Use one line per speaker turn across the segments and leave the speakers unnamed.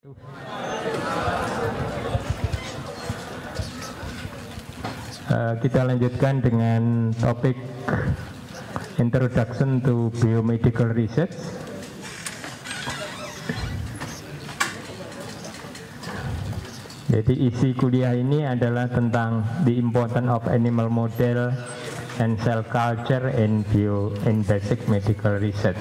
Kita lanjutkan dengan topik Introduction to Biomedical Research. Jadi isi kuliah ini adalah tentang the importance of animal model and cell culture in basic medical research.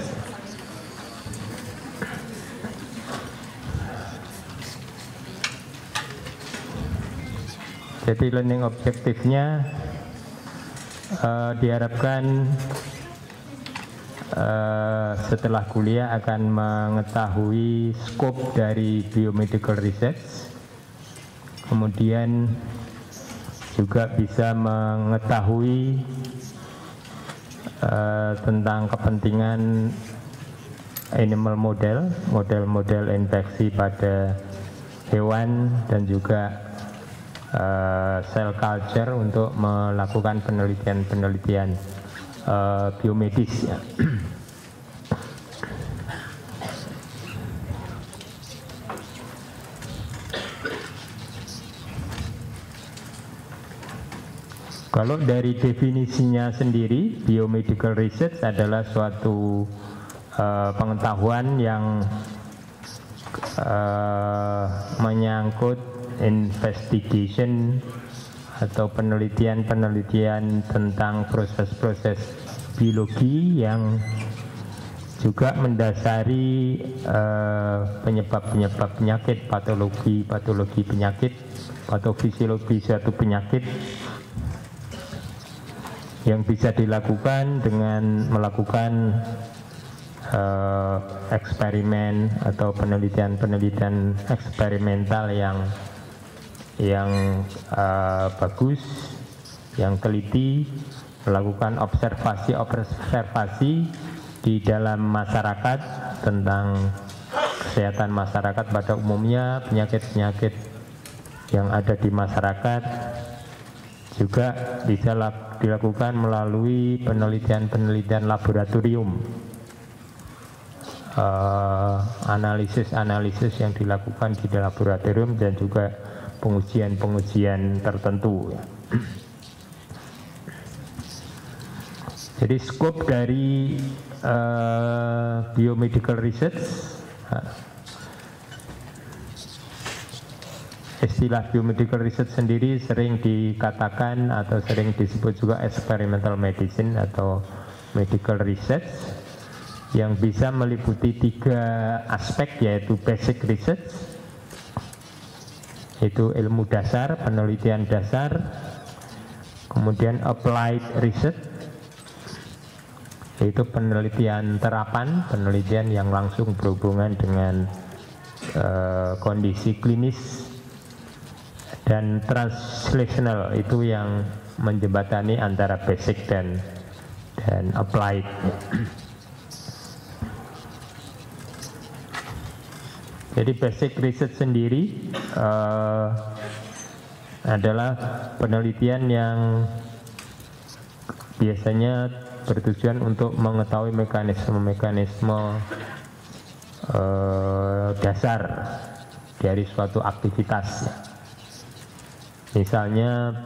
Jadi learning objektifnya diharapkan setelah kuliah akan mengetahui scope dari biomedical research, kemudian juga bisa mengetahui tentang kepentingan animal model infeksi pada hewan, dan juga cell culture untuk melakukan penelitian biomedis ya. Kalau dari definisinya sendiri, biomedical research adalah suatu pengetahuan yang menyangkut investigation atau penelitian tentang proses-proses biologi yang juga mendasari penyebab-penyebab penyakit, patologi penyakit, patofisiologi suatu penyakit yang bisa dilakukan dengan melakukan eksperimen atau penelitian eksperimental yang bagus, yang teliti, melakukan observasi di dalam masyarakat tentang kesehatan masyarakat pada umumnya, penyakit-penyakit yang ada di masyarakat, juga bisa dilakukan melalui penelitian laboratorium, analisis yang dilakukan di laboratorium, dan juga pengujian tertentu. Jadi scope dari biomedical research, istilah biomedical research sendiri sering dikatakan atau sering disebut juga experimental medicine atau medical research, yang bisa meliputi 3 aspek, yaitu basic research, itu ilmu dasar, penelitian dasar, kemudian applied research, yaitu penelitian terapan, penelitian yang langsung berhubungan dengan kondisi klinis, dan translational, itu yang menjembatani antara basic dan applied. Jadi basic research sendiri adalah penelitian yang biasanya bertujuan untuk mengetahui mekanisme dasar dari suatu aktivitas. Misalnya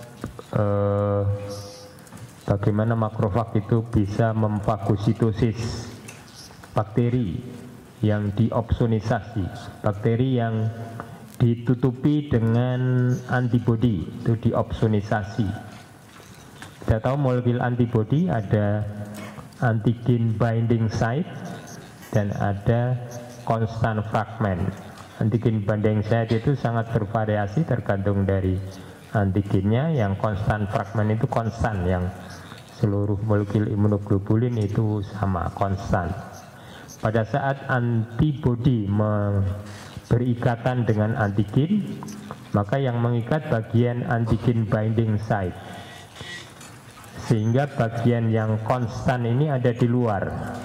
bagaimana makrofag itu bisa memfagositosis bakteri yang diopsonisasi, bakteri yang ditutupi dengan antibodi, itu diopsonisasi. Kita tahu molekul antibodi ada antigen binding site dan ada constant fragment. Antigen binding site itu sangat bervariasi tergantung dari antigennya. Yang constant fragment itu konstan, yang seluruh molekul imunoglobulin itu sama, konstan. Pada saat antibodi berikatan dengan antigen, maka yang mengikat bagian antigen binding site, sehingga bagian yang konstan ini ada di luar.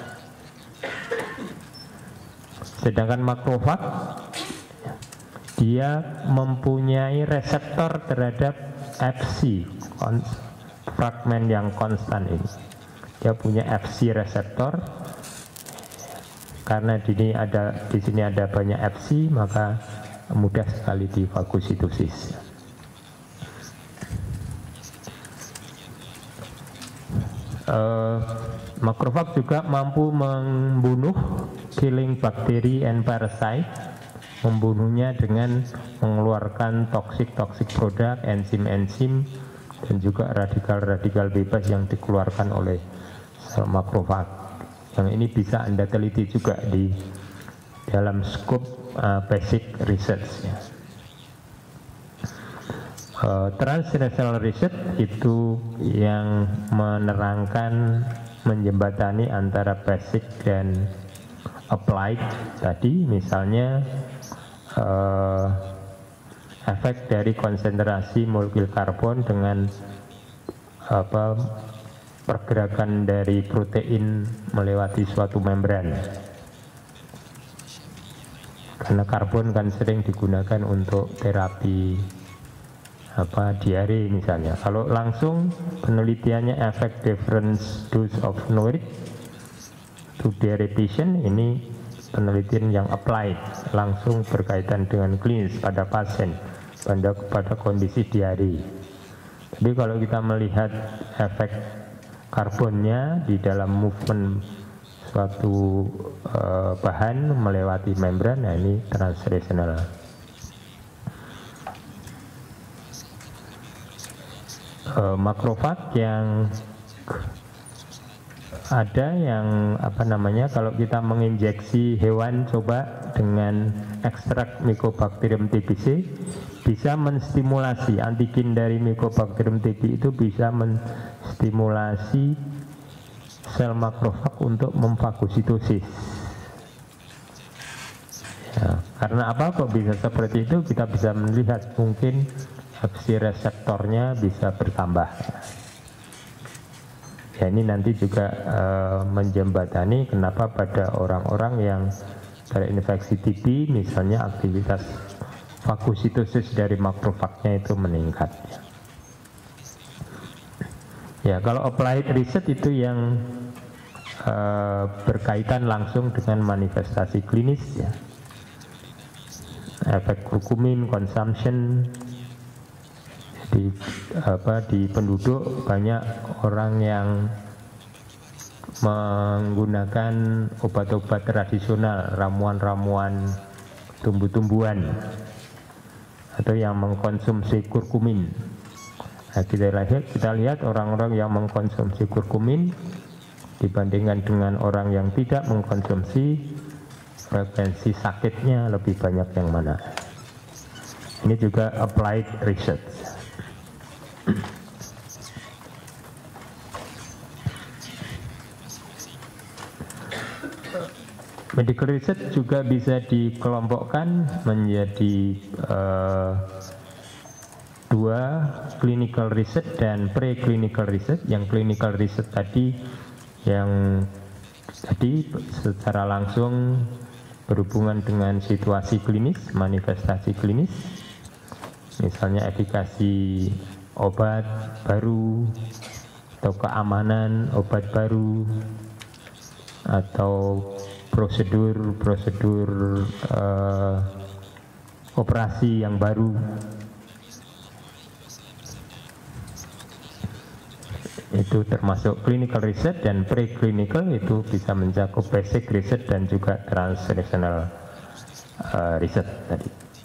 Sedangkan makrofag, dia mempunyai reseptor terhadap Fc, fragmen yang konstan ini. Dia punya Fc reseptor Karena di sini ada banyak Fc, maka mudah sekali difagositosis. Makrofag juga mampu membunuh, killing bakteri and parasite, membunuhnya dengan mengeluarkan toxic produk, enzim-enzim, dan juga radikal-radikal bebas yang dikeluarkan oleh sel makrofag. Yang ini bisa Anda teliti juga di dalam skop basic research. Translational research itu yang menerangkan, menjembatani antara basic dan applied tadi, misalnya efek dari konsentrasi molekul karbon dengan pergerakan dari protein melewati suatu membran. Karena karbon kan sering digunakan untuk terapi diare misalnya. Kalau langsung penelitiannya efek difference dose of nouric to diare patient, ini penelitian yang applied, langsung berkaitan dengan klinis pada pasien pada kondisi diare. Jadi kalau kita melihat efek karbonnya di dalam movement suatu bahan melewati membran, nah ini translational. Makrofag yang ada yang kalau kita menginjeksi hewan coba dengan ekstrak Mycobacterium TBC, bisa menstimulasi antigen dari Mycobacterium TB, itu bisa menstimulasi sel makrofag untuk memfagositosis. Ya, karena apa kok bisa seperti itu? Kita bisa melihat mungkin Fc reseptornya bisa bertambah. Ya, ini nanti juga menjembatani kenapa pada orang-orang yang terinfeksi TB misalnya aktivitas fagositosis dari makrofagnya itu meningkat. Ya, kalau applied research itu yang berkaitan langsung dengan manifestasi klinis, ya. Efek kurkumin, consumption. Di penduduk banyak orang yang menggunakan obat-obat tradisional, ramuan-ramuan tumbuh-tumbuhan, atau yang mengkonsumsi kurkumin. Nah, kita lihat orang-orang yang mengkonsumsi kurkumin dibandingkan dengan orang yang tidak mengkonsumsi, frekuensi sakitnya lebih banyak yang mana. Ini juga applied research. Medical research juga bisa dikelompokkan menjadi dua, clinical research dan preclinical research. Yang clinical research tadi secara langsung berhubungan dengan situasi klinis, manifestasi klinis, misalnya efikasi obat baru atau keamanan obat baru atau prosedur operasi yang baru. Itu termasuk clinical research, dan preclinical itu bisa mencakup basic research dan juga translational research tadi.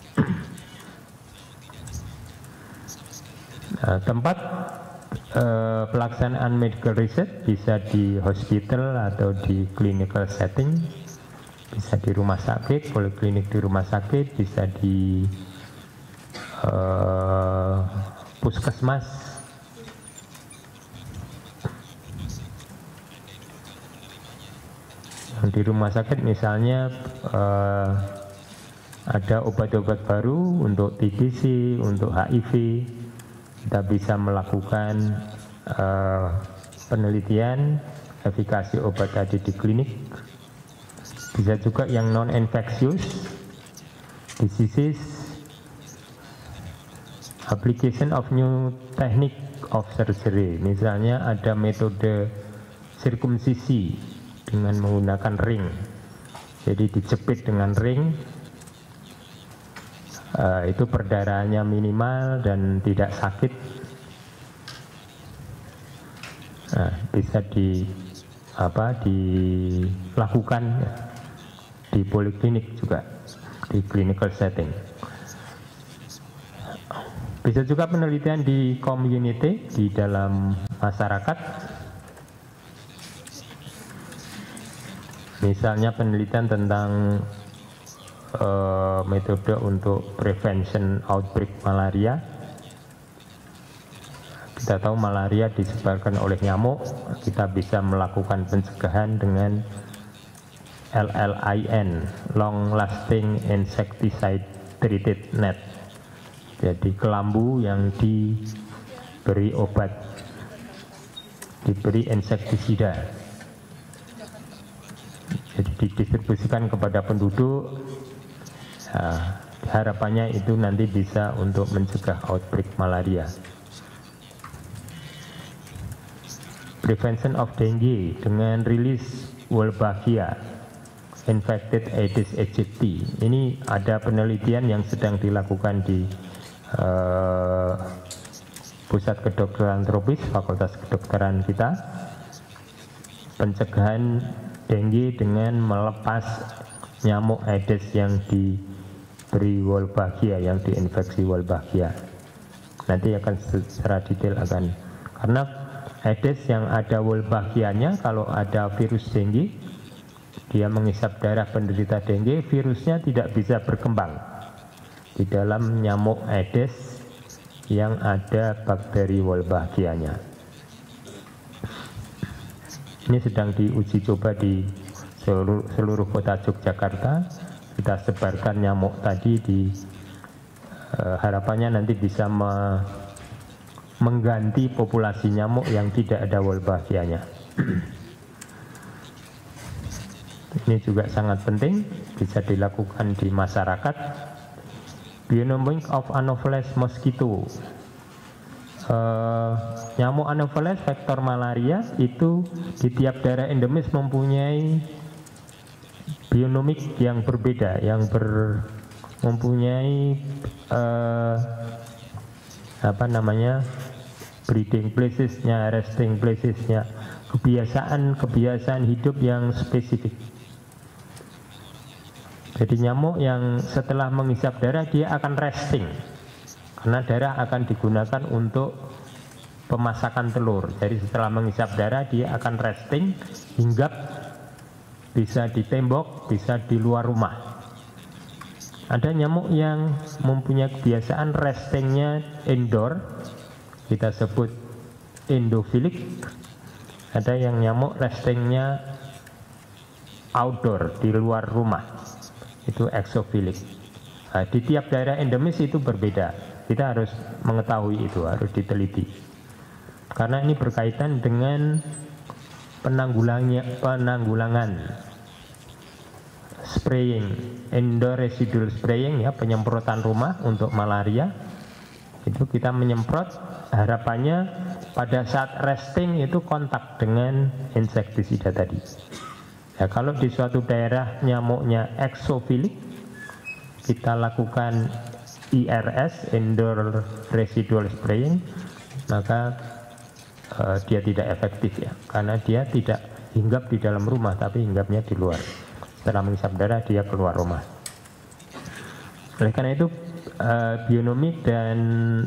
Tempat pelaksanaan medical research bisa di hospital atau di clinical setting, bisa di rumah sakit, poliklinik di rumah sakit, bisa di puskesmas. Di rumah sakit misalnya ada obat-obat baru untuk TBC, untuk HIV, kita bisa melakukan penelitian efikasi obat tadi di klinik. Bisa juga yang non-infectious diseases, application of new technique of surgery, misalnya ada metode sirkumsisi dengan menggunakan ring. Jadi dijepit dengan ring, itu perdarahannya minimal dan tidak sakit. Nah, bisa dilakukan di poliklinik juga, di clinical setting. Bisa juga penelitian di community, di dalam masyarakat. Misalnya penelitian tentang metode untuk prevention outbreak malaria. Kita tahu malaria disebarkan oleh nyamuk, kita bisa melakukan pencegahan dengan LLIN, Long Lasting Insecticide Treated Net. Jadi kelambu yang diberi obat, diberi insektisida. Jadi didistribusikan kepada penduduk. Nah, harapannya itu nanti bisa untuk mencegah outbreak malaria. Prevention of dengue dengan rilis Wolbachia infected Aedes aegypti. Ini ada penelitian yang sedang dilakukan di Pusat Kedokteran Tropis Fakultas Kedokteran kita. Pencegahan dengue dengan melepas nyamuk Aedes yang diberi Wolbachia, yang diinfeksi Wolbachia. Nanti akan secara detail karena Aedes yang ada Wolbachianya, kalau ada virus dengue, dia menghisap darah penderita dengue, virusnya tidak bisa berkembang di dalam nyamuk Aedes yang ada bakteri Wolbachianya. Ini sedang diuji coba di seluruh kota Yogyakarta. Kita sebarkan nyamuk tadi harapannya nanti bisa mengganti populasi nyamuk yang tidak ada Wolbachianya. Ini juga sangat penting, bisa dilakukan di masyarakat. Bionomic of Anopheles mosquito. Nyamuk Anopheles vektor malaria itu di tiap daerah endemis mempunyai bionomik yang berbeda, yang mempunyai breeding placesnya, resting placesnya, kebiasaan hidup yang spesifik. Jadi nyamuk yang setelah menghisap darah dia akan resting, karena darah akan digunakan untuk pemasakan telur. Jadi setelah menghisap darah dia akan resting, hinggap, bisa di tembok, bisa di luar rumah. Ada nyamuk yang mempunyai kebiasaan restingnya indoor, kita sebut endofilik. Ada yang nyamuk restingnya outdoor, di luar rumah, itu exofilik. Nah, di tiap daerah endemis itu berbeda. Kita harus mengetahui itu, harus diteliti. Karena ini berkaitan dengan penanggulangan spraying, indoor residual spraying, ya, penyemprotan rumah untuk malaria. Itu kita menyemprot, harapannya pada saat resting itu kontak dengan insektisida tadi. Ya, kalau di suatu daerah nyamuknya exofilik, kita lakukan IRS, indoor residual spraying, maka dia tidak efektif, ya, karena dia tidak hinggap di dalam rumah tapi hinggapnya di luar. Setelah menghisap darah dia keluar rumah. Oleh karena itu bionomik dan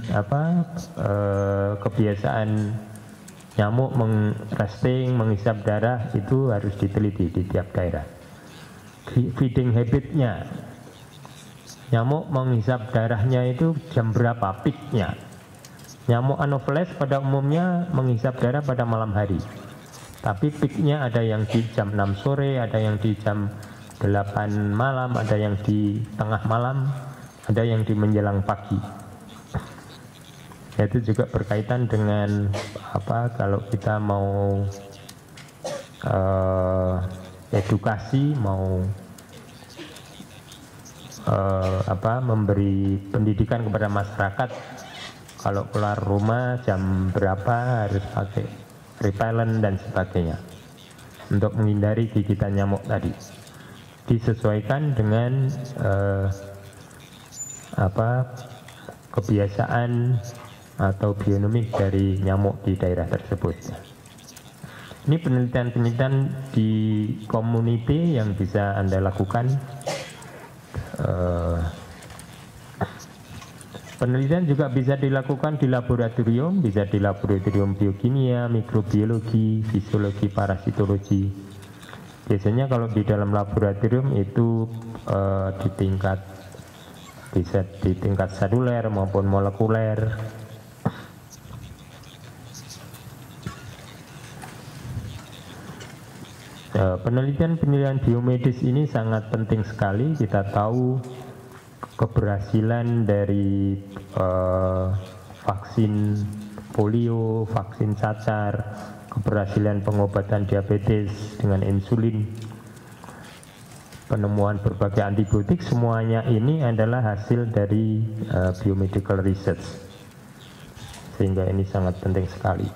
kebiasaan nyamuk resting, menghisap darah itu harus diteliti di tiap daerah. Feeding habitnya, nyamuk menghisap darahnya itu jam berapa, peaknya. Nyamuk Anopheles pada umumnya menghisap darah pada malam hari, tapi peaknya ada yang di jam 6 sore, ada yang di jam 8 malam, ada yang di tengah malam, ada yang di menjelang pagi. Itu juga berkaitan dengan kalau kita mau edukasi, mau memberi pendidikan kepada masyarakat, kalau keluar rumah jam berapa harus pakai repellent dan sebagainya untuk menghindari gigitan nyamuk tadi. disesuaikan dengan kebiasaan atau bionomik dari nyamuk di daerah tersebut. Ini penelitian-penelitian di community yang bisa Anda lakukan. Penelitian juga bisa dilakukan di laboratorium, bisa di laboratorium biokimia, mikrobiologi, fisiologi, parasitologi. Biasanya kalau di dalam laboratorium itu bisa di tingkat seluler maupun molekuler. Penelitian-penelitian biomedis ini sangat penting sekali. Kita tahu keberhasilan dari vaksin polio, vaksin cacar, keberhasilan pengobatan diabetes dengan insulin, penemuan berbagai antibiotik, semuanya ini adalah hasil dari biomedical research, sehingga ini sangat penting sekali.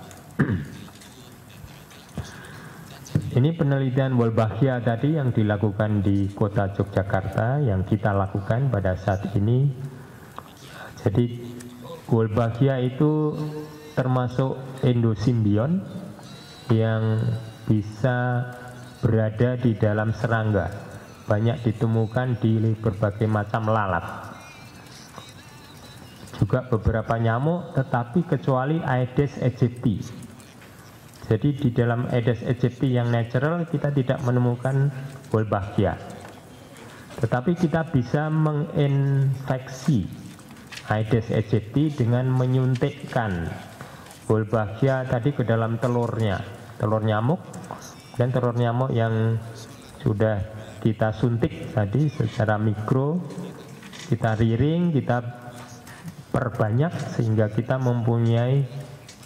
Ini penelitian Wolbachia tadi yang dilakukan di kota Yogyakarta yang kita lakukan pada saat ini. Jadi Wolbachia itu termasuk endosimbion yang bisa berada di dalam serangga. Banyak ditemukan di berbagai macam lalat. Juga beberapa nyamuk, tetapi kecuali Aedes aegypti. Jadi di dalam Aedes aegypti yang natural kita tidak menemukan Wolbachia. Tetapi kita bisa menginfeksi Aedes aegypti dengan menyuntikkan Wolbachia tadi ke dalam telurnya, telur nyamuk, dan telur nyamuk yang sudah kita suntik tadi secara mikro, kita riring, kita perbanyak sehingga kita mempunyai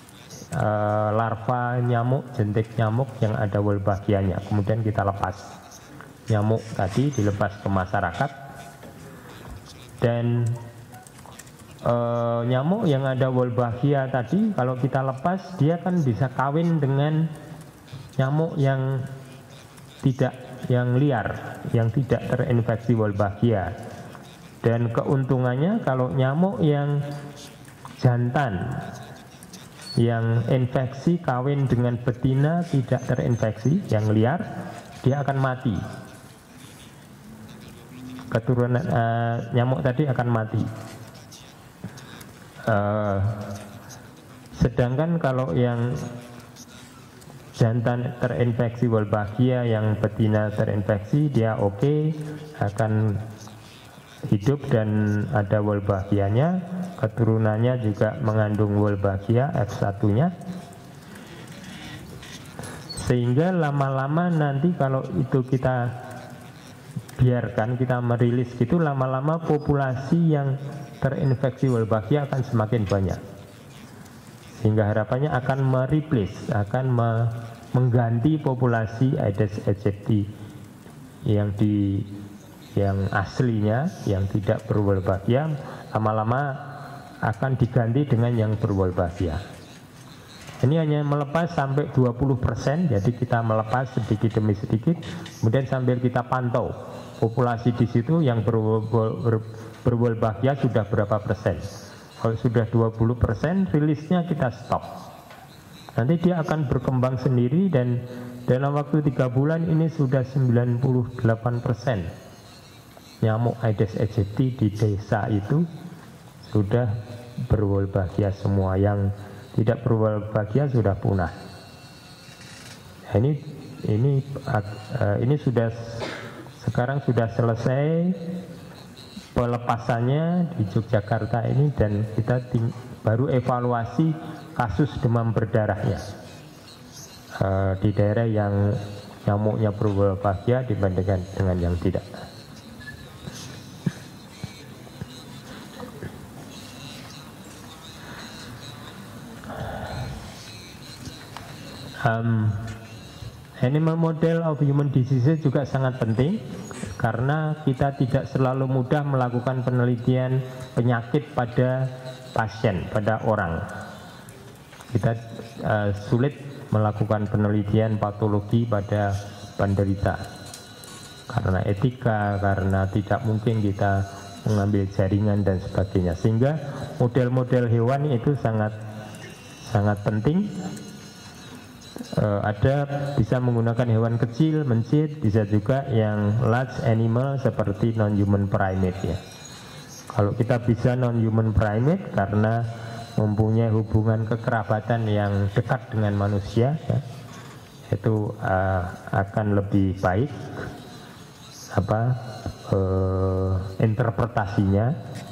larva nyamuk, jentik nyamuk yang ada Wolbachianya. Kemudian kita lepas nyamuk tadi, dilepas ke masyarakat, dan nyamuk yang ada Wolbachia tadi kalau kita lepas dia kan bisa kawin dengan nyamuk yang liar, yang tidak terinfeksi Wolbachia. Dan keuntungannya kalau nyamuk yang jantan yang infeksi kawin dengan betina tidak terinfeksi, yang liar, dia akan mati. Keturunan nyamuk tadi akan mati. Sedangkan kalau yang jantan terinfeksi Wolbachia, yang betina terinfeksi, dia oke, akan hidup dan ada Wolbachianya, keturunannya juga mengandung Wolbachia F1-nya, sehingga lama-lama nanti kalau itu kita biarkan, kita merilis gitu, lama-lama populasi yang terinfeksi Wolbachia akan semakin banyak, sehingga harapannya akan mereplace, akan mengganti populasi Aedes aegypti yang aslinya, yang tidak berwolbachia, lama-lama akan diganti dengan yang berwolbachia. Ini hanya melepas sampai 20%, jadi kita melepas sedikit demi sedikit, kemudian sambil kita pantau populasi di situ yang berwolbachia sudah berapa persen. Kalau sudah 20%, rilisnya kita stop. Nanti dia akan berkembang sendiri dan dalam waktu 3 bulan ini sudah 98%. Nyamuk Aedes aegypti di desa itu sudah berwolbachia semua, yang tidak berwolbachia sudah punah. Ini sudah sekarang sudah selesai pelepasannya di Yogyakarta ini, dan kita baru evaluasi kasus demam berdarahnya di daerah yang nyamuknya berwolbachia dibandingkan dengan yang tidak. Animal model of human diseases juga sangat penting, karena kita tidak selalu mudah melakukan penelitian penyakit pada pasien, pada orang. Kita sulit melakukan penelitian patologi pada penderita, karena etika, karena tidak mungkin kita mengambil jaringan dan sebagainya. Sehingga model-model hewan itu sangat penting. Ada bisa menggunakan hewan kecil, mencit, bisa juga yang large animal seperti non-human primate ya. Kalau kita bisa non-human primate karena mempunyai hubungan kekerabatan yang dekat dengan manusia ya, itu akan lebih baik interpretasinya.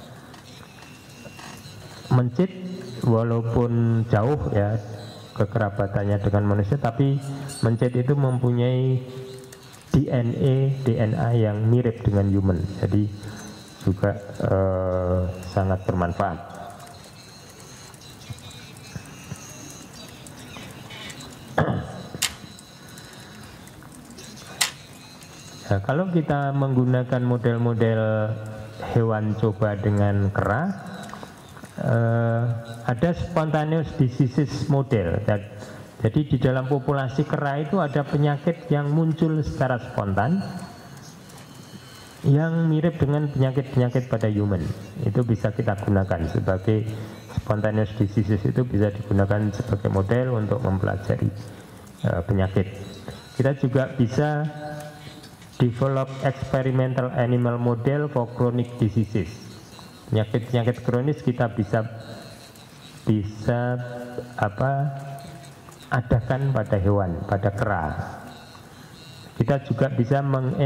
Mencit walaupun jauh ya kekerabatannya dengan manusia, tapi mencit itu mempunyai DNA yang mirip dengan human, jadi juga sangat bermanfaat. Nah, kalau kita menggunakan model-model hewan coba dengan kera, ada spontaneous diseases model. Jadi di dalam populasi kera itu ada penyakit yang muncul secara spontan yang mirip dengan penyakit-penyakit pada human. Itu bisa kita gunakan sebagai spontaneous diseases, itu bisa digunakan sebagai model untuk mempelajari penyakit. Kita juga bisa develop experimental animal model for chronic diseases. Penyakit-penyakit kronis kita bisa adakan pada hewan, pada kera. Kita juga bisa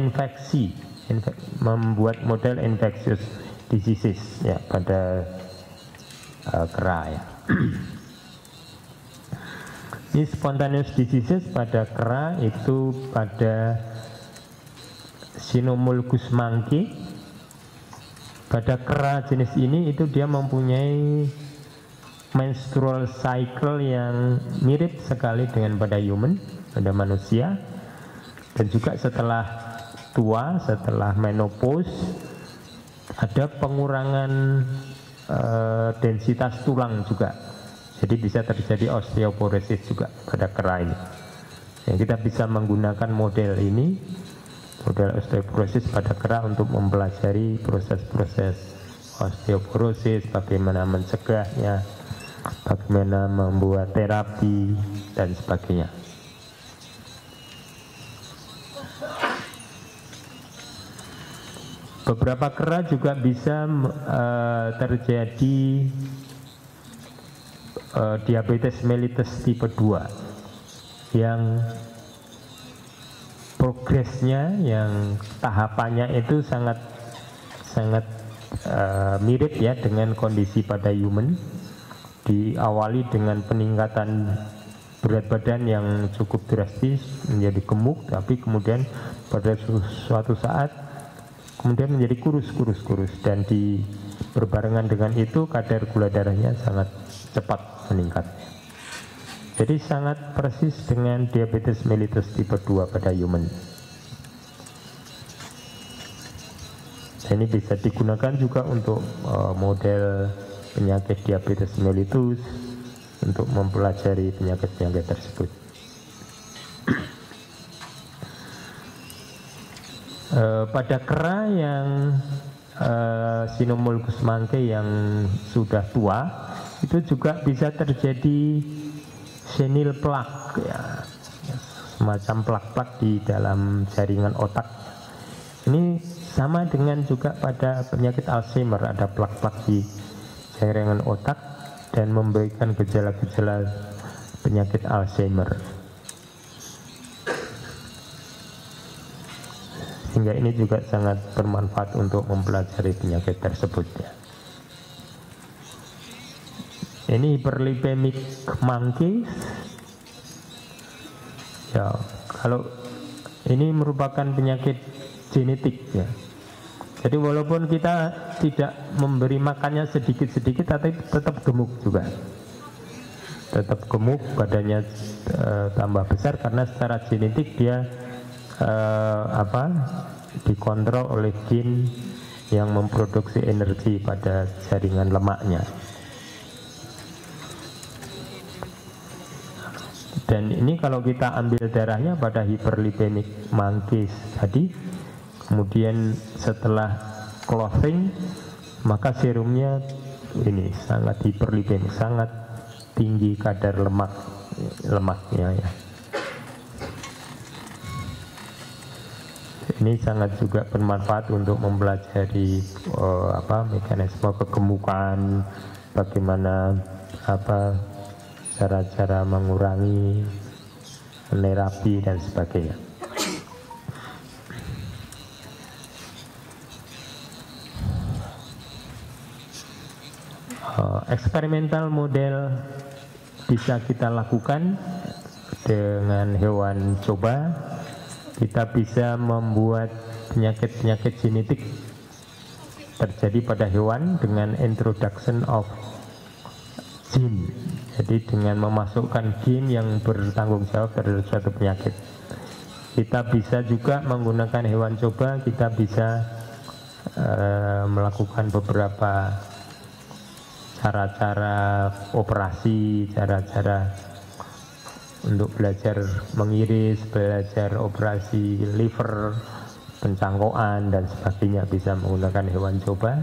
membuat model infectious diseases ya pada kera ya. Ini spontaneous diseases pada kera itu pada Cynomolgus monkey. Pada kera jenis ini itu dia mempunyai menstrual cycle yang mirip sekali dengan pada human, pada manusia. Dan juga setelah tua, setelah menopause, ada pengurangan densitas tulang juga. Jadi bisa terjadi osteoporosis juga pada kera ini. Yang kita bisa menggunakan model ini, model osteoporosis pada kera, untuk mempelajari proses-proses osteoporosis, bagaimana mencegahnya, bagaimana membuat terapi dan sebagainya. Beberapa kera juga bisa terjadi diabetes mellitus tipe 2 yang progresnya, yang tahapannya itu sangat mirip ya dengan kondisi pada human. Diawali dengan peningkatan berat badan yang cukup drastis menjadi gemuk, tapi kemudian pada suatu saat kemudian menjadi kurus, dan berbarengan dengan itu kadar gula darahnya sangat cepat meningkat. Jadi sangat persis dengan diabetes mellitus tipe 2 pada human. Ini bisa digunakan juga untuk model penyakit diabetes mellitus, untuk mempelajari penyakit-penyakit tersebut. Pada kera yang Cynomolgus monkey yang sudah tua, itu juga bisa terjadi senile plaque ya, semacam plak-plak di dalam jaringan otak. Ini sama dengan juga pada penyakit Alzheimer, ada plak-plak di jaringan otak dan memberikan gejala-gejala penyakit Alzheimer. Sehingga ini juga sangat bermanfaat untuk mempelajari penyakit tersebut ya. Ini hyperlipemic monkey ya, kalau ini merupakan penyakit genetik ya. Jadi walaupun kita tidak memberi makannya sedikit-sedikit, tapi tetap gemuk juga. Tetap gemuk, badannya tambah besar karena secara genetik dia dikontrol oleh gen yang memproduksi energi pada jaringan lemaknya. Dan ini kalau kita ambil darahnya pada hyperlipemic monkeys tadi, Kemudian setelah closing, maka serumnya ini sangat hiperlipidemik, sangat tinggi kadar lemaknya ya. Ini sangat juga bermanfaat untuk mempelajari mekanisme kegemukan, bagaimana cara-cara mengurangi, menerapi dan sebagainya. Eksperimental model bisa kita lakukan dengan hewan coba. Kita bisa membuat penyakit-penyakit genetik terjadi pada hewan dengan introduction of gene. Jadi dengan memasukkan gen yang bertanggung jawab terhadap suatu penyakit. Kita bisa juga menggunakan hewan coba, kita bisa melakukan beberapa cara-cara operasi, cara-cara untuk belajar mengiris, belajar operasi liver, pencangkokan dan sebagainya, bisa menggunakan hewan coba.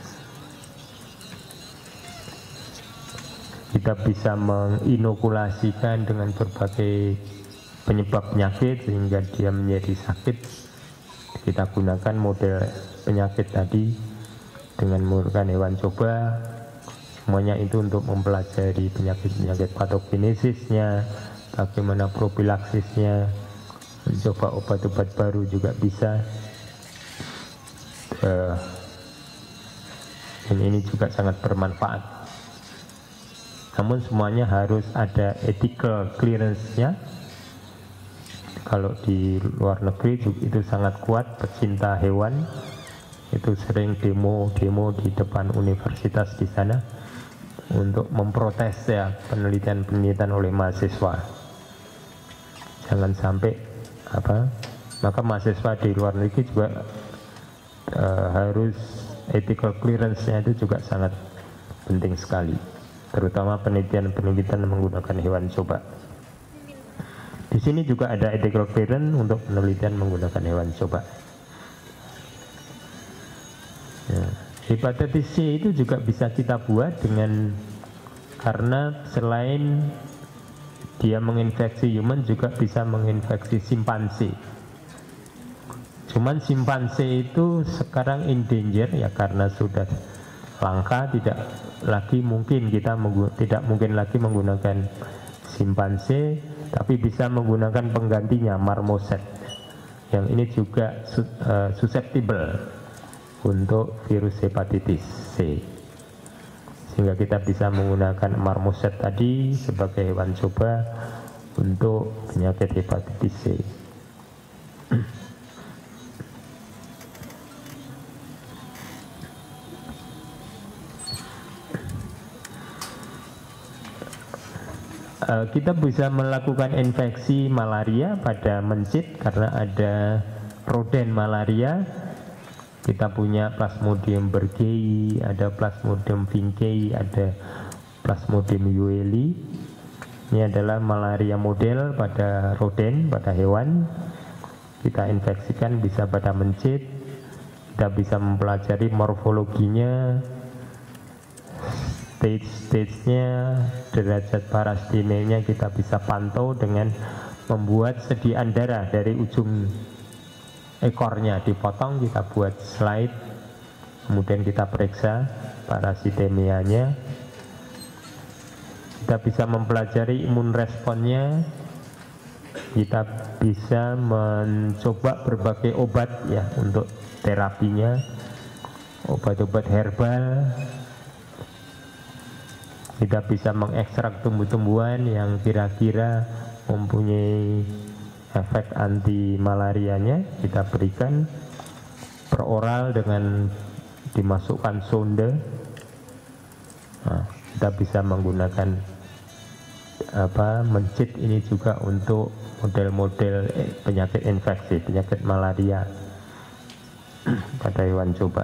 Kita bisa menginokulasikan dengan berbagai penyebab penyakit sehingga dia menjadi sakit. Kita gunakan model penyakit tadi dengan menggunakan hewan coba. Semuanya itu untuk mempelajari penyakit-penyakit patogenesisnya, bagaimana profilaksisnya, mencoba obat-obat baru juga bisa. Ini juga sangat bermanfaat. Namun semuanya harus ada ethical clearance-nya. Kalau di luar negeri itu sangat kuat, pecinta hewan itu sering demo di depan universitas di sana untuk memprotes ya penelitian-penelitian oleh mahasiswa. Jangan sampai maka mahasiswa di luar negeri juga harus ethical clearance-nya itu juga sangat penting sekali, terutama penelitian-penelitian menggunakan hewan coba. Di sini juga ada ethical clearance untuk penelitian menggunakan hewan coba. Ya. Hepatitis C itu juga bisa kita buat karena selain dia menginfeksi human juga bisa menginfeksi simpanse. Cuman simpanse itu sekarang in danger ya karena sudah langka, tidak mungkin lagi menggunakan simpanse, tapi bisa menggunakan penggantinya marmoset. Yang ini juga susceptible untuk virus hepatitis C, sehingga kita bisa menggunakan marmoset tadi sebagai hewan coba untuk penyakit hepatitis C. Kita bisa melakukan infeksi malaria pada mencit karena ada roden malaria. Kita punya Plasmodium berghei, ada Plasmodium vinckeyi, ada Plasmodium yueli. Ini adalah malaria model pada roden, pada hewan. Kita infeksikan bisa pada mencit. Kita bisa mempelajari morfologinya, stage-nya, derajat parastimenya kita bisa pantau dengan membuat sediaan darah dari ujung ekornya dipotong, kita buat slide, kemudian kita periksa parasitemianya. Kita bisa mempelajari imun responnya. Kita bisa mencoba berbagai obat ya untuk terapinya, obat-obat herbal. Kita bisa mengekstrak tumbuh-tumbuhan yang kira-kira mempunyai efek anti malarianya, kita berikan per oral dengan dimasukkan sonde. Nah, kita bisa menggunakan mencit ini juga untuk model-model penyakit infeksi, penyakit malaria pada hewan coba.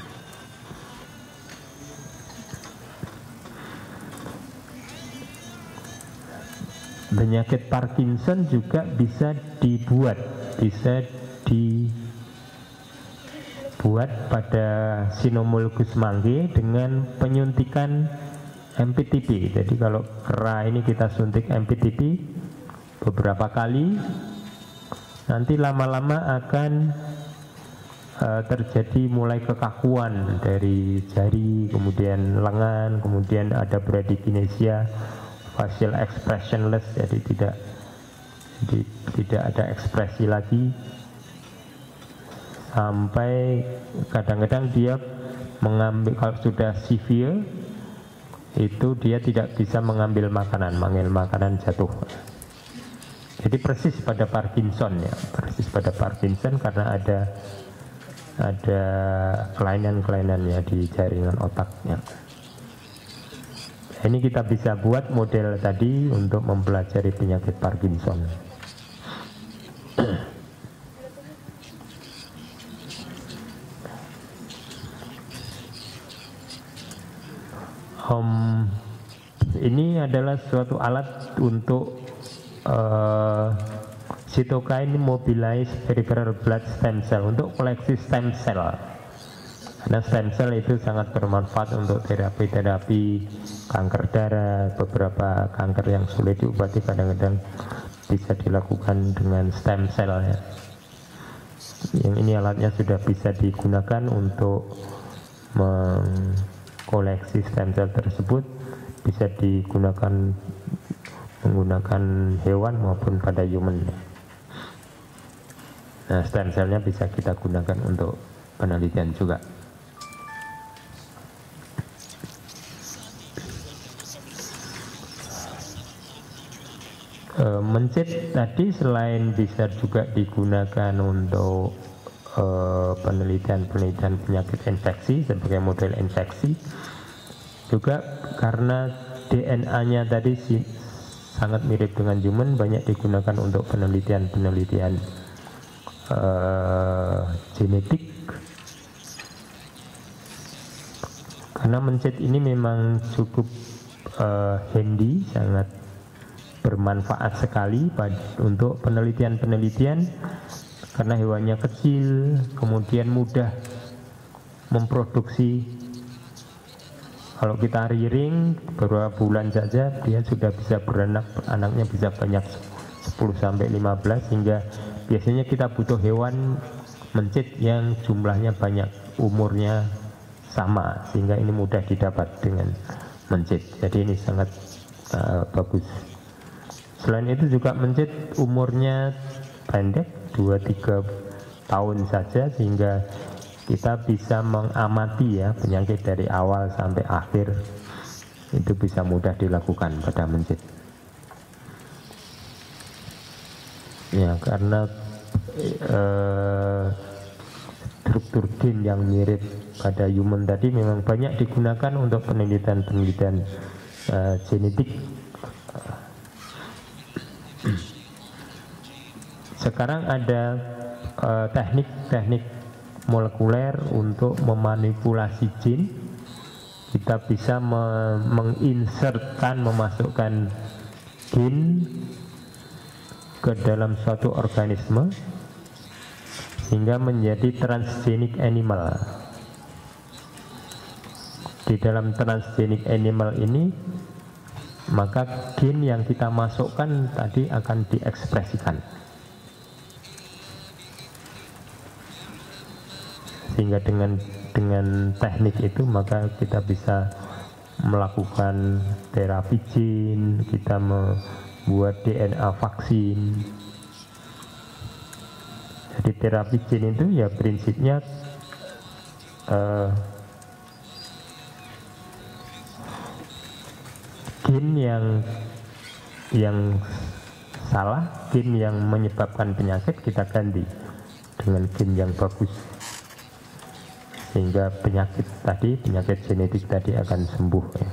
Penyakit Parkinson juga bisa dibuat, bisa buat pada Sinomulgus mangke dengan penyuntikan MPTP. Jadi kalau kera ini kita suntik MPTP beberapa kali, nanti lama-lama akan terjadi mulai kekakuan dari jari, kemudian lengan, kemudian ada bradykinesia, facial expressionless, jadi tidak ada ekspresi lagi, sampai kadang-kadang dia mengambil, kalau sudah severe itu dia tidak bisa mengambil makanan jatuh. Jadi persis pada Parkinson ya, persis pada Parkinson karena ada kelainan-kelainannya di jaringan otaknya. Ini kita bisa buat model tadi untuk mempelajari penyakit Parkinson. Ini adalah suatu alat untuk cytokine mobilize peripheral blood stem cell, untuk koleksi stem cell. Karena stem cell itu sangat bermanfaat untuk terapi-terapi kanker darah, beberapa kanker yang sulit diobati kadang-kadang bisa dilakukan dengan stem cell ya. Yang ini alatnya sudah bisa digunakan untuk mengkoleksi stem cell tersebut, bisa digunakan menggunakan hewan maupun pada human. Nah, stem cell-nya bisa kita gunakan untuk penelitian juga. Mencit tadi selain bisa juga digunakan untuk penelitian penyakit infeksi sebagai model infeksi, juga karena DNA-nya tadi sangat mirip dengan human, banyak digunakan untuk penelitian genetik. Karena mencit ini memang cukup handy, sangat bermanfaat sekali untuk penelitian karena hewannya kecil, kemudian mudah memproduksi. Kalau kita rearing beberapa bulan saja dia sudah bisa beranak, anaknya bisa banyak 10-15, hingga biasanya kita butuh hewan mencit yang jumlahnya banyak, umurnya sama, sehingga ini mudah didapat dengan mencit. Jadi ini sangat bagus. Selain itu juga mencit umurnya pendek, 2-3 tahun saja, sehingga kita bisa mengamati ya penyakit dari awal sampai akhir. Itu bisa mudah dilakukan pada mencit. Ya, karena struktur gen yang mirip pada human tadi memang banyak digunakan untuk penelitian genetik. Sekarang ada teknik molekuler untuk memanipulasi gen. Kita bisa memasukkan gen ke dalam suatu organisme sehingga menjadi transgenic animal. Di dalam transgenic animal ini, maka gen yang kita masukkan tadi akan diekspresikan. Sehingga dengan teknik itu maka kita bisa melakukan terapi gen, kita membuat DNA vaksin. Jadi terapi gen itu ya prinsipnya gen yang salah, gen yang menyebabkan penyakit kita ganti dengan gen yang bagus, sehingga penyakit genetik tadi akan sembuh ya.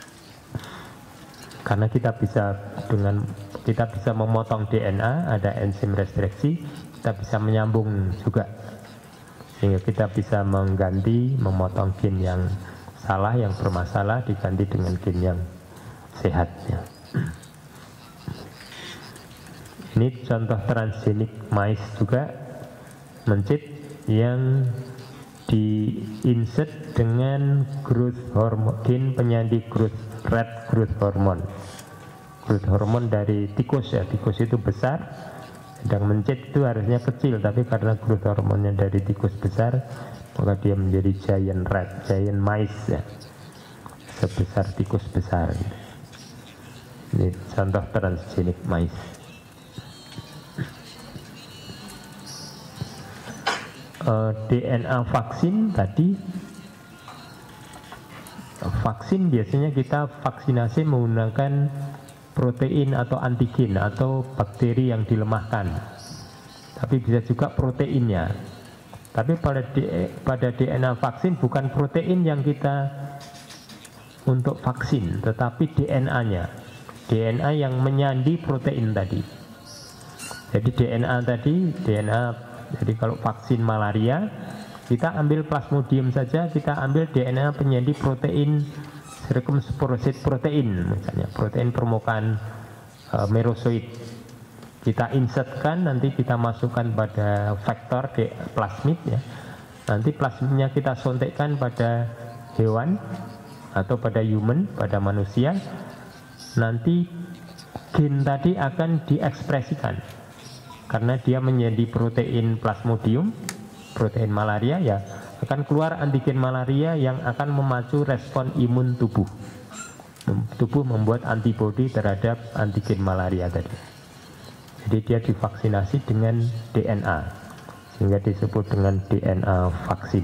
Karena kita bisa memotong DNA, ada enzim restriksi, kita bisa menyambung juga, sehingga kita bisa memotong gen yang salah, yang bermasalah, diganti dengan gen yang sehat ya. Ini contoh transgenic mice juga, mencit yang diinsert dengan growth hormone, gen penyandi red growth hormone. Growth hormone dari tikus ya, tikus itu besar, sedang mencit itu harusnya kecil, tapi karena growth hormonnya dari tikus besar, maka dia menjadi giant rat, giant mice ya, sebesar tikus besar. Ini contoh transgenic mice. DNA vaksin tadi, vaksin biasanya kita vaksinasi menggunakan protein atau antigen atau bakteri yang dilemahkan, tapi bisa juga proteinnya. Tapi pada DNA vaksin bukan protein yang kita untuk vaksin, tetapi DNA-nya, DNA yang menyandi protein tadi. Jadi jadi kalau vaksin malaria, kita ambil plasmodium saja, kita ambil DNA penyandi protein circumsporosite protein, misalnya protein permukaan merosoid. Kita insertkan, nanti kita masukkan pada vektor plasmid ya. Nanti plasmidnya kita suntikkan pada hewan atau pada human, pada manusia. Nanti gen tadi akan diekspresikan. Karena dia menjadi protein plasmodium, protein malaria ya, akan keluar antigen malaria yang akan memacu respon imun tubuh. Tubuh membuat antibodi terhadap antigen malaria tadi. Jadi dia divaksinasi dengan DNA, sehingga disebut dengan DNA vaksin.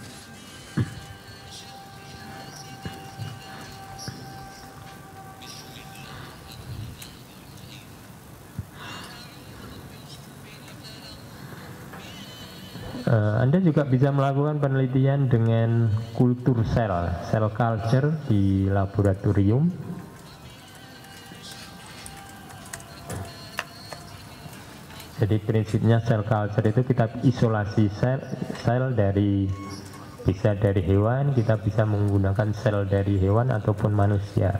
Anda juga bisa melakukan penelitian dengan kultur sel culture di laboratorium. Jadi prinsipnya sel culture itu kita isolasi sel dari, bisa dari hewan, kita bisa menggunakan sel dari hewan ataupun manusia.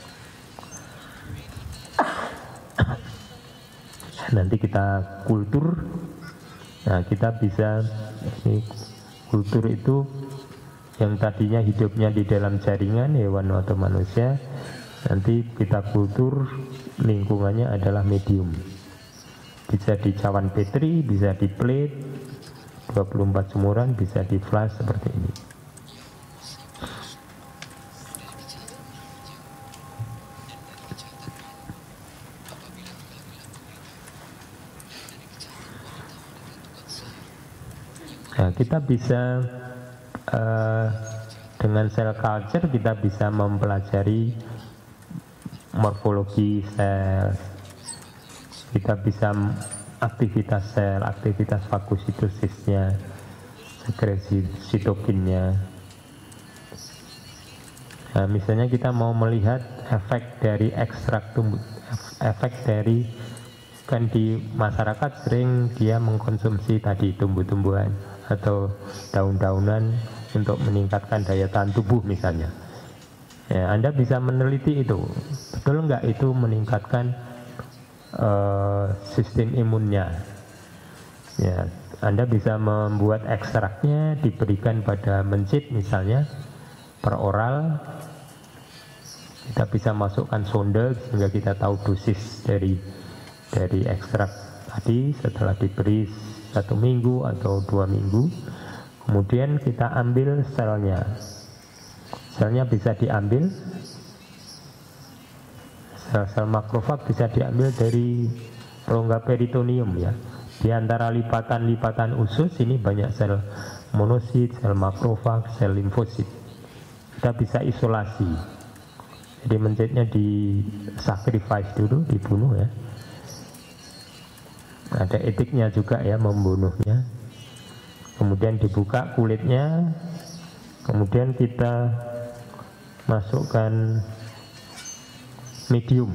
Nanti kita kultur. Nah, kita bisa, ini kultur itu yang tadinya hidupnya di dalam jaringan hewan atau manusia, nanti kita kultur lingkungannya adalah medium. Bisa di cawan petri, bisa di plate 24 jemuran, bisa di flash seperti ini. Nah, kita bisa dengan sel culture kita bisa mempelajari morfologi sel, kita bisa aktivitas sel, aktivitas fagositosisnya, sekresi sitokinnya. Nah, misalnya kita mau melihat efek dari ekstrak tumbuh, efek dari, kan di masyarakat sering dia mengkonsumsi tadi tumbuh-tumbuhan atau daun-daunan untuk meningkatkan daya tahan tubuh misalnya. Ya, Anda bisa meneliti itu, betul nggak itu meningkatkan sistem imunnya. Ya, Anda bisa membuat ekstraknya, diberikan pada mencit misalnya per oral. Kita bisa masukkan sonde sehingga kita tahu dosis dari ekstrak tadi setelah diberi 1 minggu atau 2 minggu. Kemudian kita ambil selnya. Selnya bisa diambil, sel-sel makrofag bisa diambil dari rongga peritoneum ya. Di antara lipatan-lipatan usus ini banyak sel monosit, sel makrofag, sel limfosit. Kita bisa isolasi. Jadi mencitnya di sacrifice dulu, dibunuh ya. Ada etiknya juga ya membunuhnya. Kemudian dibuka kulitnya, kemudian kita masukkan medium,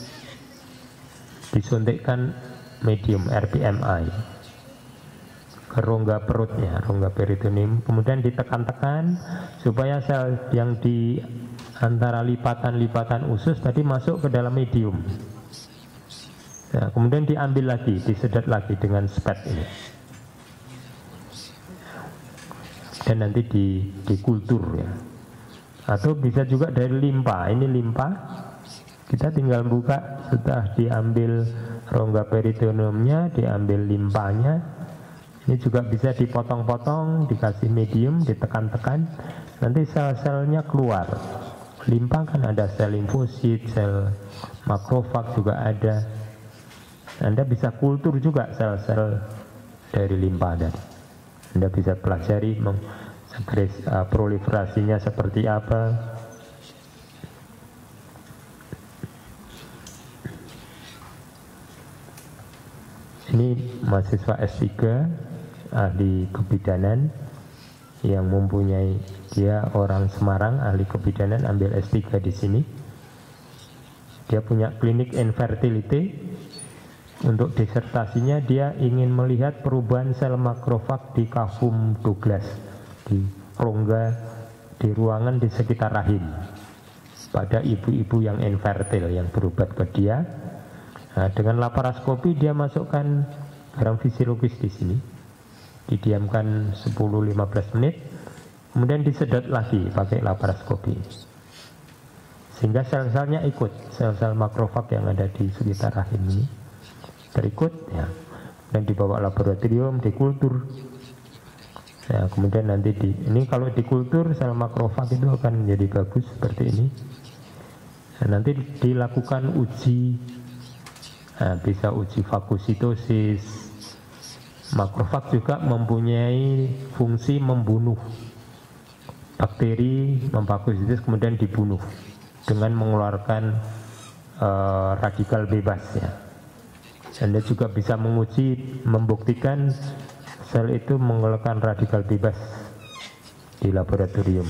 disuntikkan medium RPMI ke rongga perutnya, rongga peritoneum, kemudian ditekan-tekan supaya sel yang di antara lipatan-lipatan usus tadi masuk ke dalam medium. Nah, kemudian diambil lagi, disedot lagi dengan spet ini. dan nanti dikultur ya. Atau bisa juga dari limpa. Ini limpa, kita tinggal buka, setelah diambil rongga peritoneumnya, diambil limpanya. Ini juga bisa dipotong-potong, dikasih medium, ditekan-tekan, nanti sel-selnya keluar. Limpa kan ada sel limfosit, sel makrofag juga ada. Anda bisa kultur juga sel-sel dari limpa tadi. Anda bisa pelajari proliferasinya seperti apa. Ini mahasiswa S3 ahli kebidanan yang mempunyai, dia orang Semarang, ahli kebidanan, ambil S3 di sini. Dia punya klinik infertility. Untuk disertasinya dia ingin melihat perubahan sel makrofag di kafum Douglas, di rongga, di ruangan di sekitar rahim pada ibu-ibu yang infertil yang berobat ke dia. Nah, dengan laparoskopi dia masukkan barang fisiologis di sini, didiamkan 10-15 menit, kemudian disedot lagi pakai laparoskopi, sehingga sel-selnya ikut, sel-sel makrofag yang ada di sekitar rahim ini terikut ya, dan dibawa laboratorium, dikultur. Nah, kemudian nanti ini kalau dikultur sel makrofag itu akan menjadi bagus seperti ini. Nah, nanti dilakukan uji, nah, bisa uji fagositosis. Makrofag juga mempunyai fungsi membunuh bakteri, memfagositosis kemudian dibunuh dengan mengeluarkan radikal bebas ya. Anda juga bisa menguji, membuktikan sel itu mengeluarkan radikal bebas di laboratorium.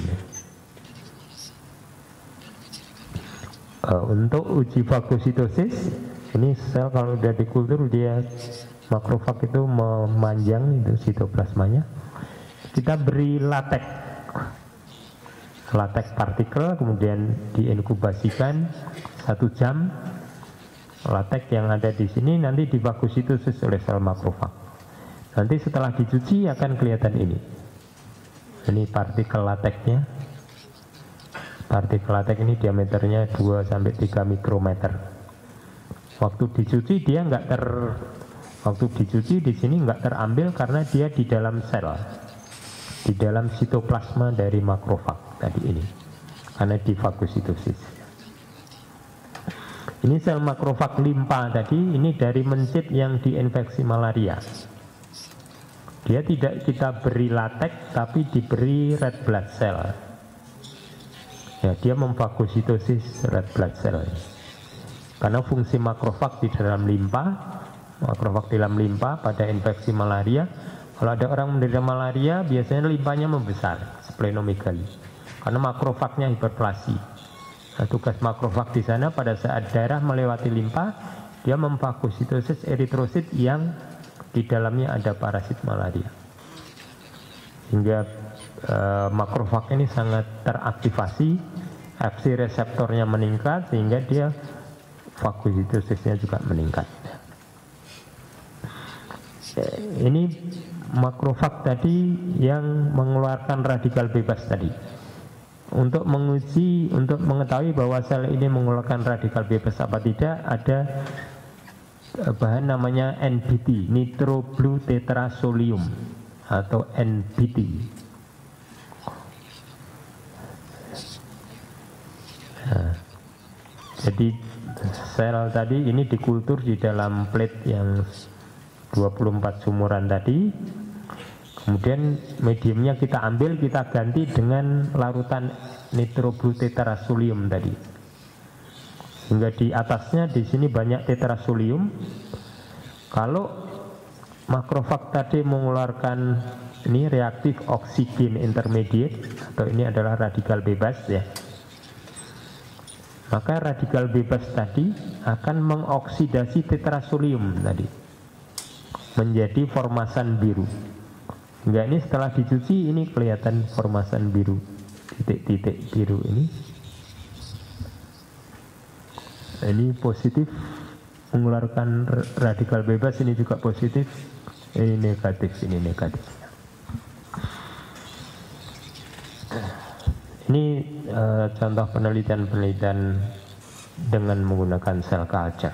Untuk uji fagositosis, ini sel kalau sudah dikultur dia makrofag itu memanjang itu sitoplasmanya. Kita beri latex partikel, kemudian diinkubasikan 1 jam. Latex yang ada di sini nanti difagositosis oleh sel makrofag. Nanti setelah dicuci akan kelihatan ini. Ini partikel latexnya. Partikel latex ini diameternya 2-3 mikrometer. Waktu dicuci dia waktu dicuci di sini nggak terambil karena dia di dalam sel, di dalam sitoplasma dari makrofag tadi ini, karena difagositosis. Ini sel makrofag limpa tadi, ini dari mencit yang diinfeksi malaria. Dia tidak kita beri latex, tapi diberi red blood cell. Ya, dia memfagositosis red blood cell. Karena fungsi makrofag di dalam limpa, makrofag di dalam limpa pada infeksi malaria. Kalau ada orang menderita malaria, biasanya limpanya membesar, splenomegali, karena makrofagnya hiperplasi. Nah, tugas makrofag di sana pada saat darah melewati limpa, dia memfagositosis eritrosit yang di dalamnya ada parasit malaria. Sehingga makrofag ini sangat teraktivasi, Fc reseptornya meningkat, sehingga dia fagositosisnya juga meningkat. Ini makrofag tadi yang mengeluarkan radikal bebas tadi. Untuk menguji, untuk mengetahui bahwa sel ini mengeluarkan radikal bebas apa tidak, ada bahan namanya NBT, nitroglutetrasolium atau NBT. Nah, jadi sel tadi ini dikultur di dalam plate yang 24 sumuran tadi. Kemudian mediumnya kita ambil, kita ganti dengan larutan nitroglutetrasolium tadi. Sehingga di atasnya di sini banyak tetrasolium. Kalau makrofag tadi mengeluarkan ini reaktif oksigen intermediate, atau ini adalah radikal bebas ya. Maka radikal bebas tadi akan mengoksidasi tetrasolium tadi menjadi formasan biru. Enggak, ini setelah dicuci ini kelihatan formasan biru, titik-titik biru ini. Ini positif mengeluarkan radikal bebas, ini juga positif, ini negatif, ini negatif. Ini contoh penelitian-penelitian dengan menggunakan sel culture.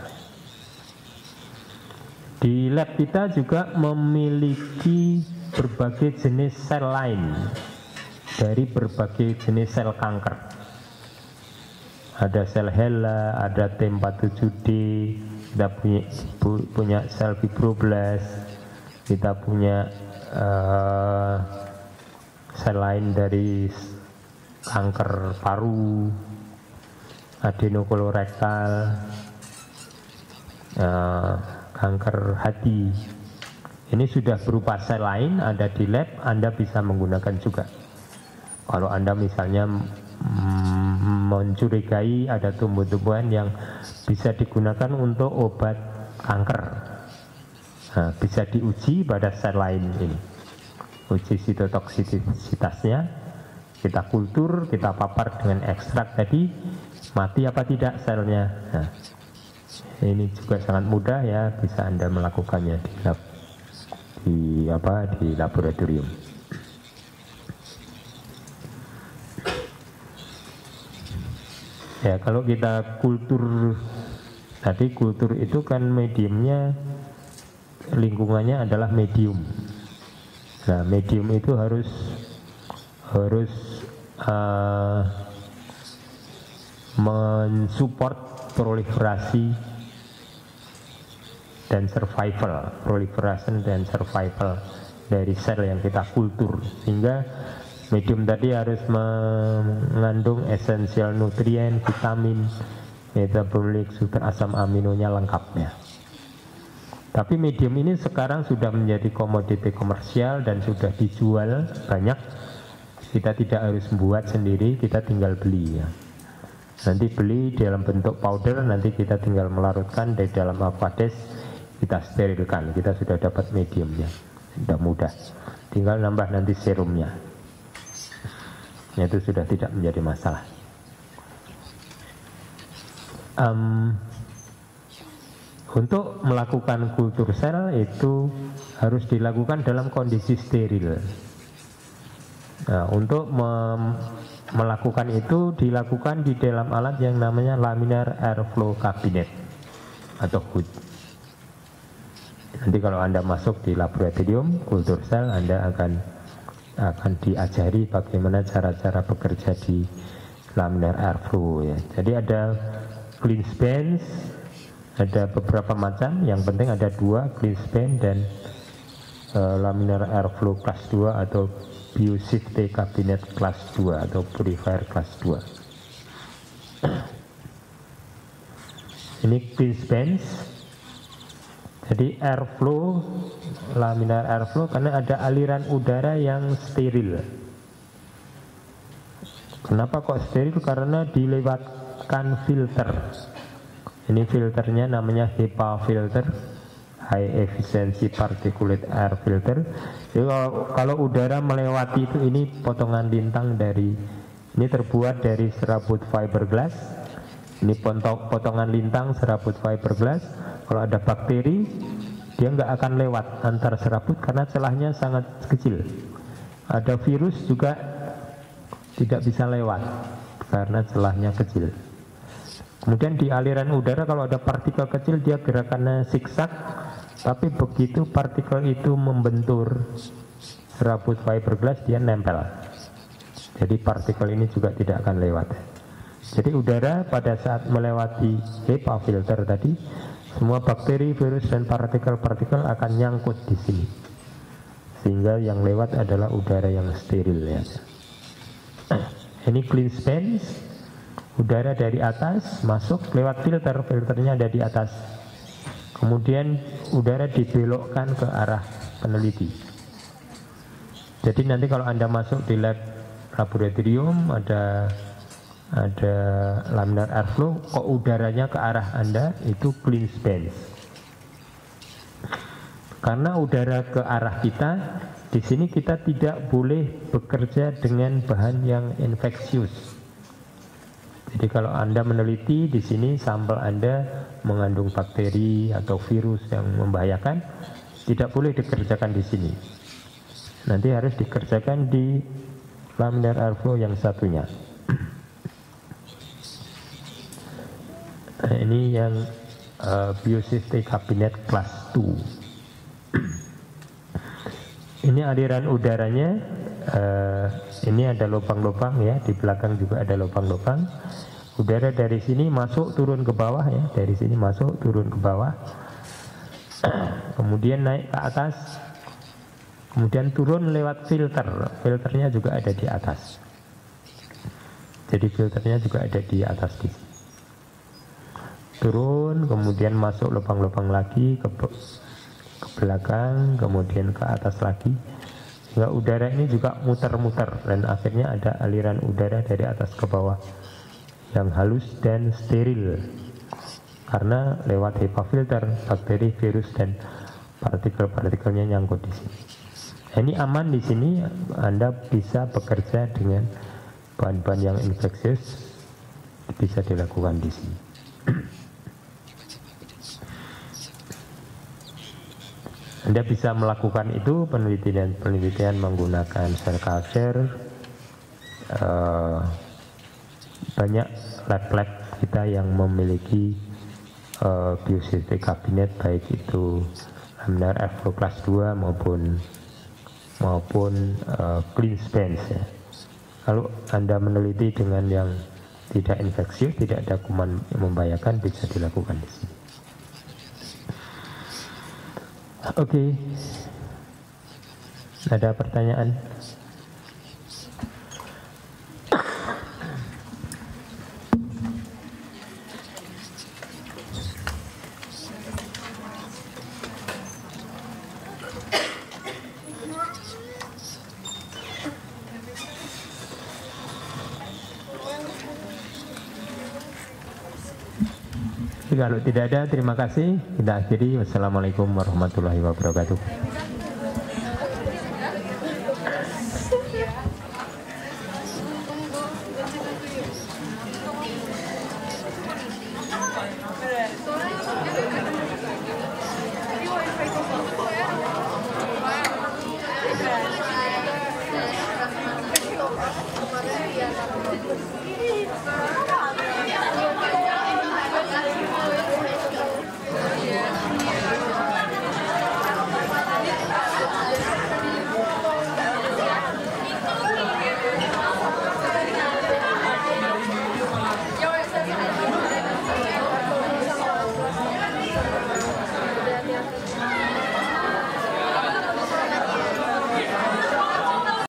Di lab kita juga memiliki berbagai jenis sel lain dari berbagai jenis sel kanker. Ada sel HeLa, ada T47D, kita punya sel fibroblast, kita punya sel lain dari kanker paru, adenokolorektal, kanker hati. Ini sudah berupa sel lain, ada di lab, Anda bisa menggunakan juga. Kalau Anda misalnya mencurigai ada tumbuh-tumbuhan yang bisa digunakan untuk obat kanker, nah, bisa diuji pada sel lain ini. Uji sitotoksisitasnya, kita kultur, kita papar dengan ekstrak tadi, mati apa tidak selnya. Nah, ini juga sangat mudah ya, bisa Anda melakukannya di lab, di laboratorium. Ya, kalau kita kultur tadi, kultur itu kan mediumnya, lingkungannya adalah medium. Nah, medium itu harus mensupport proliferasi dan survival, proliferation dan survival dari sel yang kita kultur, sehingga medium tadi harus mengandung esensial nutrien, vitamin, metabolik, sumber asam aminonya lengkapnya. Tapi medium ini sekarang sudah menjadi komoditi komersial dan sudah dijual banyak. Kita tidak harus membuat sendiri, kita tinggal beli ya. Nanti beli dalam bentuk powder, nanti kita tinggal melarutkan di dalam aquades, kita sterilkan, kita sudah dapat mediumnya. Sudah mudah, tinggal nambah nanti serumnya. Itu sudah tidak menjadi masalah. Untuk melakukan kultur sel itu harus dilakukan dalam kondisi steril. Nah, untuk melakukan itu dilakukan di dalam alat yang namanya laminar airflow cabinet atau HUD. Nanti kalau Anda masuk di laboratorium kultur sel, Anda akan diajari bagaimana cara-cara bekerja di laminar airflow ya. Jadi ada clean space, ada beberapa macam, yang penting ada dua, clean span dan laminar airflow kelas 2 atau biosafety cabinet kelas 2 atau purifier kelas 2. Ini clean spans. Jadi airflow, laminar airflow karena ada aliran udara yang steril. Kenapa kok steril? Karena dilewatkan filter. Ini filternya namanya HEPA filter, High Efficiency Particulate Air Filter. Jadi kalau udara melewati itu, ini potongan lintang dari, ini terbuat dari serabut fiberglass. Ini potongan lintang serabut fiberglass. Kalau ada bakteri, dia nggak akan lewat antar serabut karena celahnya sangat kecil. Ada virus juga tidak bisa lewat karena celahnya kecil. Kemudian di aliran udara kalau ada partikel kecil, dia gerakannya zigzag, tapi begitu partikel itu membentur serabut fiberglass, dia nempel. Jadi partikel ini juga tidak akan lewat. Jadi udara pada saat melewati HEPA filter tadi, semua bakteri, virus dan partikel-partikel akan nyangkut di sini, sehingga yang lewat adalah udara yang steril ya. Ini clean space. Udara dari atas masuk lewat filter, filternya ada di atas. Kemudian udara dibelokkan ke arah peneliti. Jadi nanti kalau Anda masuk di lab laboratorium, ada laminar airflow, kok udaranya ke arah Anda, itu clean space. Karena udara ke arah kita, di sini kita tidak boleh bekerja dengan bahan yang infeksius. Jadi kalau Anda meneliti di sini, sampel Anda mengandung bakteri atau virus yang membahayakan, tidak boleh dikerjakan di sini. Nanti harus dikerjakan di laminar airflow yang satunya. Nah, ini yang biosafety cabinet kelas 2. Ini aliran udaranya, ini ada lubang-lubang ya, di belakang juga ada lubang-lubang. Udara dari sini masuk turun ke bawah ya, dari sini masuk turun ke bawah, kemudian naik ke atas, kemudian turun lewat filter. Filternya juga ada di atas. Jadi filternya juga ada di atas di sini. Turun, kemudian masuk lubang-lubang lagi ke belakang, kemudian ke atas lagi, sehingga udara ini juga muter-muter dan akhirnya ada aliran udara dari atas ke bawah yang halus dan steril karena lewat HEPA filter bakteri, virus dan partikel-partikelnya nyangkut di sini. Nah, ini aman di sini, Anda bisa bekerja dengan bahan-bahan yang infeksius, bisa dilakukan di sini. Anda bisa melakukan itu penelitian menggunakan cell culture. Banyak lab-lab kita yang memiliki biosafety cabinet, baik itu laminar airflow kelas 2 maupun clean space ya. Kalau Anda meneliti dengan yang tidak infeksius, tidak ada kuman yang membahayakan, bisa dilakukan di sini. Oke. Ada pertanyaan? Kalau tidak ada, terima kasih. Kita akhiri. Wassalamualaikum warahmatullahi wabarakatuh.